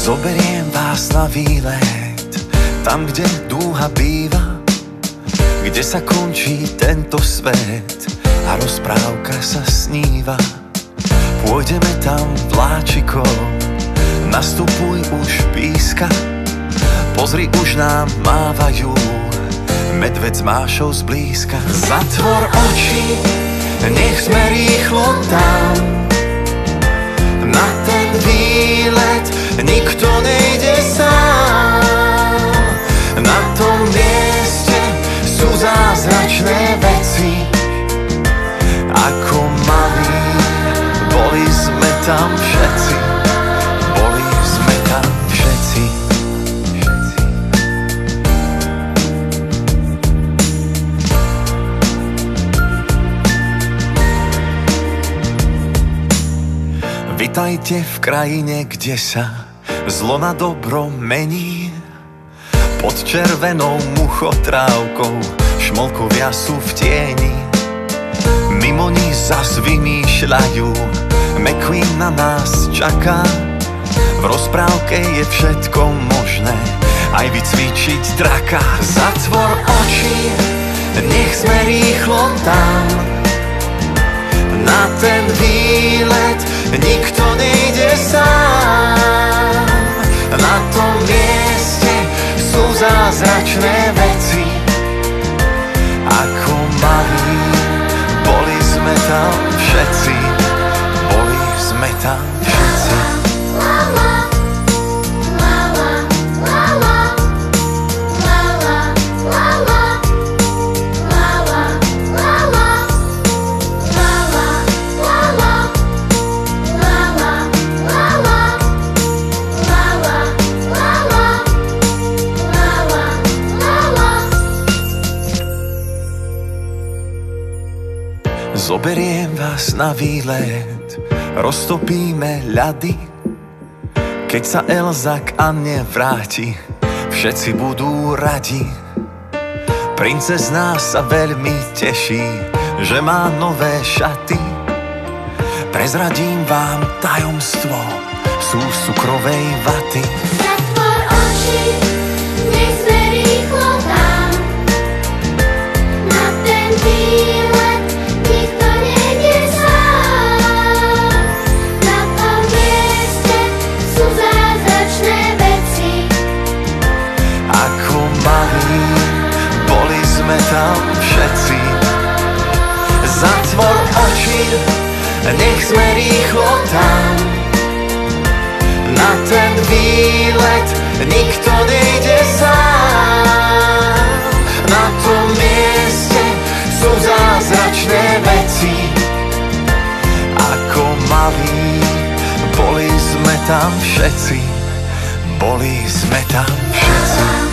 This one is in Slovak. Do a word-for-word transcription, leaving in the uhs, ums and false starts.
Zoberiem vás na výlet, tam, kde dúha býva, kde sa končí tento svet a rozprávka sa sníva. Pôjdeme tam vláčikom, nastupuj už píska, pozri, už nám mávajú medveď s Mášou zblízka. Zatvor oči, nech sme rýchlo tam, na ten výlet nikto nejde sám. Na tom mieste sú zázračné veci, ako malí boli sme tam všetci, boli sme tam všetci. Vitajte v krajine, kde sa zlo na dobro mení. Pod červenou muchotrávkou šmolkovia sú v tieni. Mimo ní zas vymýšľajú, McQueen na nás čaká. V rozprávke je všetko možné, aj vycvičiť draka. Zatvor oči, nech sme rýchlo tam, na ten výlet nikto nejde sám. Na tom mieste sú zázračné veci, ako malí boli sme tam všetci, boli sme tam všetci. Zoberiem vás na výlet, roztopíme ľady. Keď sa Elza k Anne vráti, všetci budú radi. Princezná sa veľmi teší, že má nové šaty. Prezradím vám tajomstvo, sú cukrovej vaty. Zatvor oči, nech sme rýchlo tam, na ten výlet nikto nejde sám. Na tom mieste sú zázračné veci, ako malí boli sme tam všetci. Zatvor oči, nech sme rýchlo tam, na ten výlet nikto nejde sám. Na tom mieste sú zázračné veci, ako malí boli sme tam všetci, boli sme tam všetci.